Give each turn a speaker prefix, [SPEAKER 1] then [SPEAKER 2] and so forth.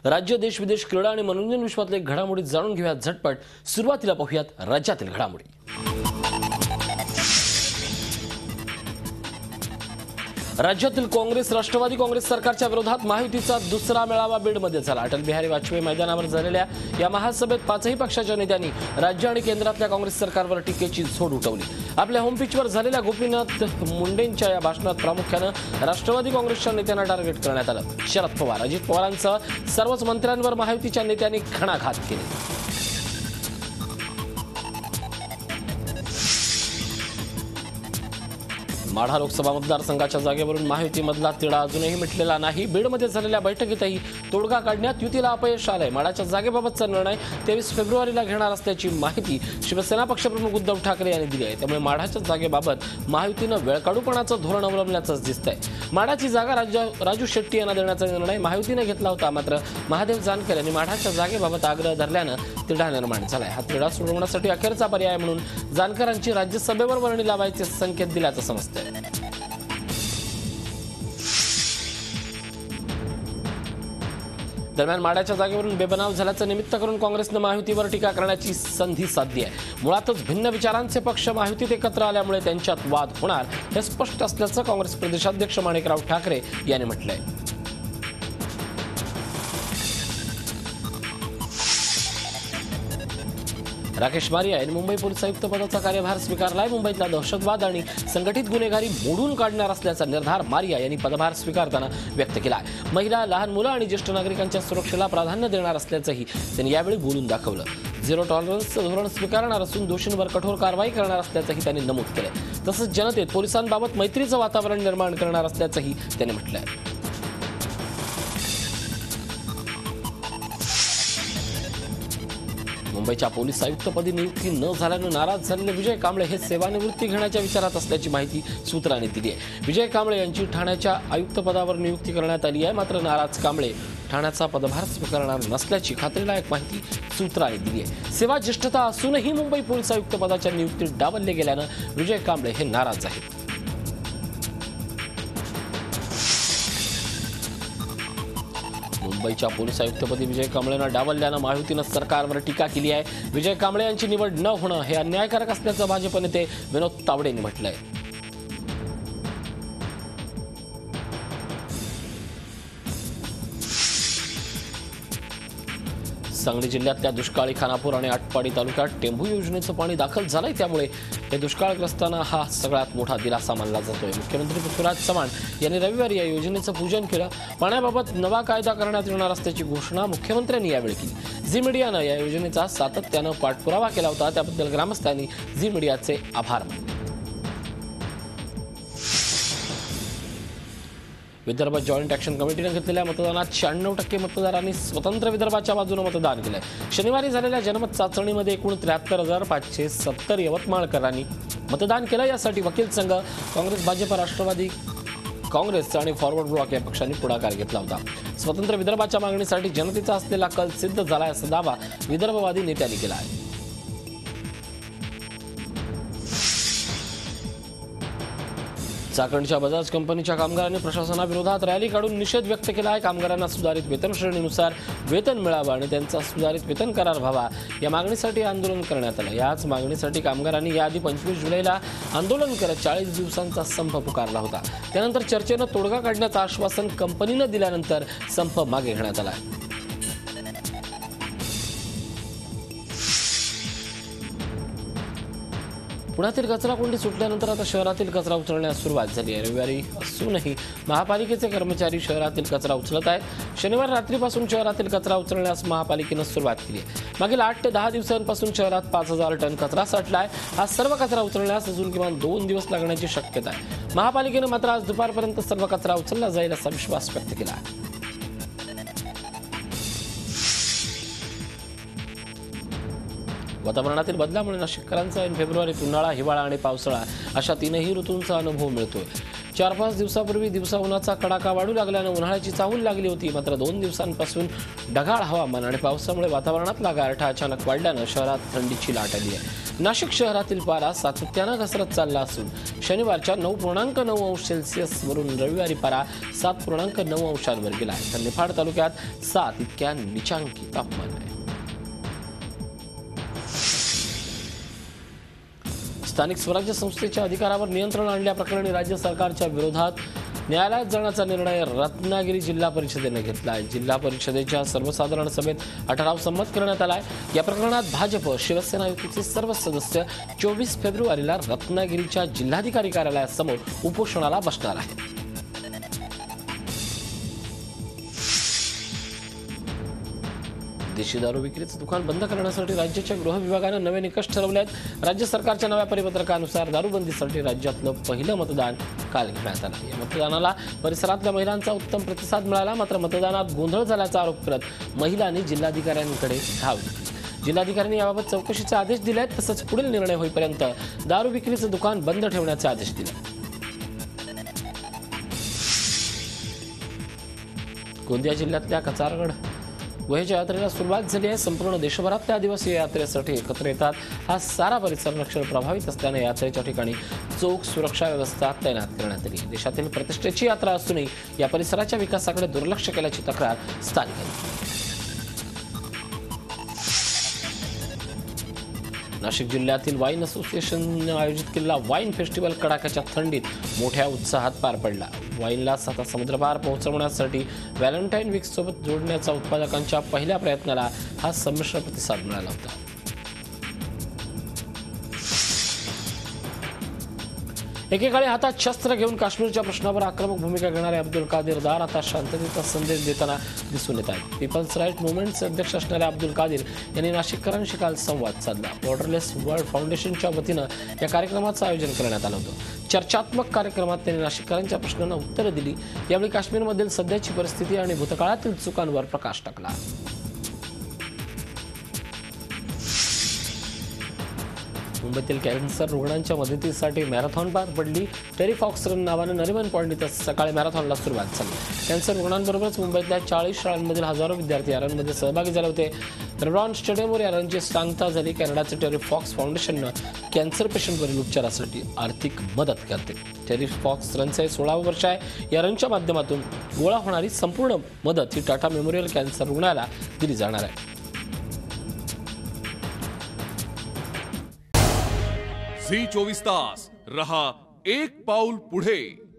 [SPEAKER 1] राज्य, देश, विदेश, क्रीडा आणि मनोरंजन विश्वातले घडामोडी जाणून घेऊयात झटपट। सुरुवातीला पाहूयात राज्यातील घडामोडी। राज्यातील काँग्रेस राष्ट्रवादी काँग्रेस सरकारच्या विरोधात महायुतीचा दुसरा मेळावा बीडमध्ये झाला। अटल बिहारी वाजपेयी मैदानावर झालेल्या या महासभेत पाचही पक्षाच्या नेत्यांनी राज्य आणि केंद्रातल्या काँग्रेस सरकारवर टीकेची झोड उठवली। आपल्या होम पिचवर झालेल्या गोपीनाथ मुंडेंच्या या भाषणात प्रामुख्याने राष्ट्रवादी काँग्रेसच्या नेत्यांना टार्गेट करण्यात आलं। शरद पवार, अजित पवारांसह सर्वच मंत्र्यांवर महायुतीच्या नेत्यांनी घणाघात केले। माढा लोकसभा मतदारसंघाच्या जागेवरून महायुतीमधला तिढा अजूनही मिटलेला नाही। बीडमध्ये झालेल्या बैठकीतही तोडगा काढण्यात युतीला अपयश आलंय। माढाच्या जागेबाबतचा निर्णय 23 फेब्रुवारीला घेणार असल्याची माहिती शिवसेना पक्षप्रमुख उद्धव ठाकरे यांनी दिली आहे। त्यामुळे माढाच्या जागेबाबत महायुतीनं वेळकाढूपणाचं धोरण अवलंबल्याचंच दिसतंय। माढाची जागा राजू शेट्टी यांना देण्याचा निर्णय महायुतीने घेतला होता, मात्र महादेव जानकर यांनी माढाच्या जागेबाबत आग्रह धरल्यानं तिढा निर्माण झालाय। हा तिढा सोडवण्यासाठी अखेरचा पर्याय म्हणून जानकरांची राज्यसभेवर वर्णी लावायचे संकेत दिल्याचं समजतंय। दरम्यान माढ्याच्या जागेवरून बेबनाव झाल्याचं निमित्त करून काँग्रेसनं महायुतीवर टीका करण्याची संधी साधली आहे। मुळातच भिन्न विचारांचे पक्ष महायुतीत एकत्र आल्यामुळे त्यांच्यात वाद होणार हे स्पष्ट असल्याचं काँग्रेस प्रदेशाध्यक्ष माणिकराव ठाकरे यांनी म्हटलंय। राकेश मारिया यांनी मुंबई पोलीस आयुक्त पदाचा कार्यभार स्वीकारलाय। मुंबईतला दहशतवाद आणि संघटित गुन्हेगारी मोडून काढणार असल्याचा निर्धार मारिया यांनी पदभार स्वीकारताना व्यक्त केलाय। महिला, लहान मुलं आणि ज्येष्ठ नागरिकांच्या सुरक्षेला प्राधान्य देणार असल्याचंही त्यांनी यावेळी बोलून दाखवलं। झिरो टॉलरन्सचं धोरण स्वीकारणार असून दोषींवर कठोर कारवाई करणार असल्याचंही त्यांनी नमूद केलंय। तसंच जनतेत पोलिसांबाबत मैत्रीचं वातावरण निर्माण करणार असल्याचंही त्यांनी म्हटलंय। मुंबईच्या पोलीस आयुक्तपदी नियुक्ती न झाल्यानं नाराज झालेले विजय कांबळे हे सेवानिवृत्ती घेण्याच्या विचारात असल्याची माहिती सूत्रांनी दिली आहे। विजय कांबळे यांची ठाण्याच्या आयुक्तपदावर नियुक्ती करण्यात आली आहे, मात्र नाराज कांबळे ठाण्याचा पदभार स्वीकारणार नसल्याची खात्रीलायक माहिती सूत्रांनी दिली आहे। सेवा ज्येष्ठता असूनही मुंबई पोलीस आयुक्त पदाच्या नियुक्तीत डावलले गेल्यानं विजय कांबळे हे नाराज आहेत। मुंबईच्या पोलीस आयुक्तपदी विजय कांबळेंना डावलल्यानं महायुतीनं सरकारवर टीका केली आहे। विजय कांबळे यांची निवड न होणं हे अन्यायकारक असल्याचं भाजप नेते विनोद तावडे यांनी म्हटलंय। सांगली जिल्ह्यातल्या दुष्काळी खानापूर आणि आटपाडी तालुक्यात टेंभू योजनेचं पाणी दाखल झालंय, त्यामुळे हे दुष्काळग्रस्तांना हा सगळ्यात मोठा दिलासा मानला जातोय। मुख्यमंत्री पृथ्वीराज चव्हाण यांनी रविवारी या योजनेचं पूजन केलं। पाण्याबाबत नवा कायदा करण्यात येणार असल्याची घोषणा मुख्यमंत्र्यांनी यावेळी केली। झी मीडियानं या योजनेचा सातत्यानं पाठपुरावा केला होता, त्याबद्दल ग्रामस्थांनी झी मीडियाचे आभार मानले। विदर्भ जॉईंट ॲक्शन कमिटीने घेतलेल्या मतदानात 96% मतदारांनी स्वतंत्र विदर्भाच्या बाजूने मतदान केलं। शनिवारी झालेल्या जनमत चाचणीमध्ये एकूण 73,570 यवतमाळकरांनी मतदान केलं। यासाठी वकील संघ, काँग्रेस, भाजप, राष्ट्रवादी काँग्रेस आणि फॉरवर्ड ब्लॉक या पक्षांनी पुढाकार घेतला होता। स्वतंत्र विदर्भाच्या मागणीसाठी जनतेचा असलेला कल सिद्ध झालाय असा दावा विदर्भवादी नेत्यांनी केला आहे। चाकणच्या बजाज कंपनीच्या कामगारांनी प्रशासनाविरोधात रॅली काढून निषेध व्यक्त केला आहे। कामगारांना सुधारित वेतन श्रेणीनुसार वेतन मिळावं आणि त्यांचा सुधारित वेतन करार व्हावा या मागणीसाठी आंदोलन करण्यात आलं। याच मागणीसाठी कामगारांनी याआधी 25 जुलैला आंदोलन करत 40 दिवसांचा संप पुकारला होता। त्यानंतर चर्चेनं तोडगा काढण्याचं आश्वासन कंपनीनं दिल्यानंतर संप मागे घेण्यात आला। पुण्यातील कचराकुंडी सुटल्यानंतर आता शहरातील कचरा उचलण्यास सुरुवात झाली आहे। रविवारी असूनही महापालिकेचे कर्मचारी शहरातील कचरा उचलत आहेत। शनिवारी रात्रीपासून शहरातील कचरा उचलण्यास महापालिकेनं सुरुवात केली आहे। मागील 8 ते 10 दिवसांपासून शहरात 5000 टन कचरा साठलाय। हा सर्व कचरा उचलण्यास अजून किमान 2 दिवस लागण्याची शक्यता आहे। महापालिकेनं मात्र आज दुपारपर्यंत सर्व कचरा उचलला जाईल असा विश्वास व्यक्त केला आहे। वातावरणातील बदलामुळे नाशिककरांचा ऐन फेब्रुवारीत उन्हाळा, हिवाळा आणि पावसाळा अशा तीनही ऋतूंचा अनुभव मिळतोय। 4-5 दिवसापूर्वी दिवसा उन्हाचा कडाका वाढू लागल्याने उन्हाळ्याची चाहूल लागली होती, मात्र 2 दिवसांपासून ढगाळ हवामान आणि पावसामुळे वातावरणातला गारठा अचानक वाढल्याने शहरात थंडीची लाट आली आहे। नाशिक शहरातील पारा सातत्यानं घसरत चालला असून शनिवारच्या 9.9 अंश सेल्सिअस वरून रविवारी पारा 7.9 अंशांवर गेला आहे, तर निफाड तालुक्यात 7 इतक्या निचांकी तापमान आहे. स्थानिक स्वराज्य संस्थेच्या अधिकारावर नियंत्रण आणल्याप्रकरणी राज्य सरकारच्या विरोधात न्यायालयात जाण्याचा निर्णय रत्नागिरी जिल्हा परिषदेने घेतला आहे. जिल्हा परिषदेच्या सर्वसाधारण सभेत हा ठराव संमत करण्यात आला आहे. या प्रकरणात भाजप शिवसेना युतीचे सर्व सदस्य 24 फेब्रुवारीला रत्नागिरीच्या जिल्हाधिकारी कार्यालयासमोर उपोषणाला बसणार आहेत. देशी दारू विक्रीचं दुकान बंद करण्यासाठी राज्याच्या गृह विभागानं नवे निकष ठरवले आहेत. राज्य सरकारच्या नव्या परिपत्रकानुसार दारूबंदीसाठी राज्यातलं पहिलं मतदान काल घेण्यात आलं. या मतदानाला परिसरातल्या महिलांचा उत्तम प्रतिसाद मिळाला. मात्र मतदानात गोंधळ झाल्याचा आरोप करत महिलांनी जिल्हाधिकाऱ्यांकडे धाव घेतली. जिल्हाधिकाऱ्यांनी याबाबत चौकशीचे आदेश दिले आहेत. तसंच पुढील निर्णय होईपर्यंत दारू विक्रीचं दुकान बंद ठेवण्याचे आदेश दिले. गोंदिया जिल्ह्यातल्या कचारगड गुहेच्या यात्रेला सुरुवात झाली आहे. संपूर्ण देशभरातल्या आदिवासी यात्रेसाठी एकत्र येतात. हा सारा परिसर नक्षल प्रभावित असल्याने यात्रेच्या ठिकाणी चोख सुरक्षा व्यवस्था तैनात करण्यात आली. देशातील प्रतिष्ठेची यात्रा असूनही या परिसराच्या विकासाकडे दुर्लक्ष केल्याची तक्रार स्थानिकांची. नाशिक जिल्ह्यातील वाईन असोसिएशनने आयोजित केलेला वाईन फेस्टिवल कडाक्याच्या थंडीत मोठ्या उत्साहात पार पडला. वाईनला साता समुद्रपार पोहोचवण्यासाठी व्हॅलेंटाईन वीकसोबत जोडण्याचा उत्पादकांच्या पहिल्या प्रयत्नाला हा संमिश्र प्रतिसाद मिळाला होता. एकेकाळी हातात शस्त्र घेऊन काश्मीरच्या प्रश्नावर आक्रमक भूमिका घेणारे अब्दुल कादीर दार आता शांततेचा संदेश देताना दिसून येत आहेत. पीपल्स राईट मुव्हमेंटचे अध्यक्ष असणारे अब्दुल कादीर यांनी नाशिककरांशी काल संवाद साधला. बॉर्डरलेस वर्ल्ड फाउंडेशनच्या वतीनं या कार्यक्रमाचं आयोजन करण्यात आलं होतं. चर्चात्मक कार्यक्रमात त्यांनी नाशिककरांच्या प्रश्नांना उत्तरं दिली. यावेळी काश्मीरमधील सध्याची परिस्थिती आणि भूतकाळातील चुकांवर प्रकाश टाकला. मुंबईतील कॅन्सर रुग्णांच्या मदतीसाठी मॅरेथॉन पार पडली. टेरी फॉक्स रन नावानं नरिमन पॉइंट इथं सकाळी मॅरेथॉनला सुरुवात झाली. कॅन्सर रुग्णांबरोबरच मुंबईतल्या 40 शाळांमधील हजारो विद्यार्थी या रनमध्ये सहभागी झाले होते. रेब्रॉन स्टेडियमवर या रनची सांगता झाली. कॅनडाचे टेरी फॉक्स फाउंडेशननं कॅन्सर पेशंटवरील उपचारासाठी आर्थिक मदत करते. टेरी फॉक्स रनचे 16वं वर्ष आहे. या रनच्या माध्यमातून गोळा होणारी संपूर्ण मदत ही टाटा मेमोरियल कॅन्सर रुग्णालयाला दिली जाणार आहे.
[SPEAKER 2] झी 24 तास रहा एक पाऊल पुढे.